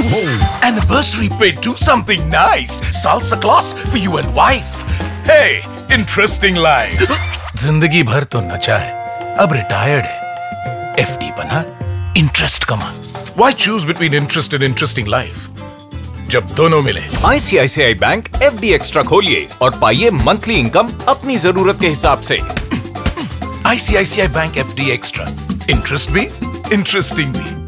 Anniversary pay, do something nice. Salsa class for you and wife. Hey, interesting life. जिंदगी भर तो नचा है, अब रिटायर्ड है. FD बना, इंटरेस्ट कमा. Why choose between interest and interesting life? जब दोनों मिले. ICICI बैंक FD एक्स्ट्रा खोलिए और पाइए मंथली इनकम अपनी जरूरत के हिसाब से. ICICI bank FD extra, interest भी, इंटरेस्टिंग भी.